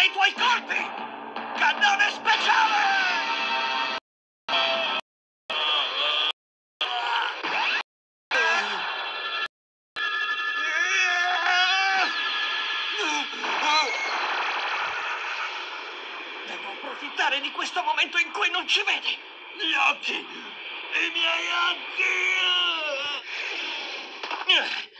dei tuoi colpi! Cannone speciale! Devo approfittare di questo momento in cui non ci vedi! Gli occhi! I miei occhi!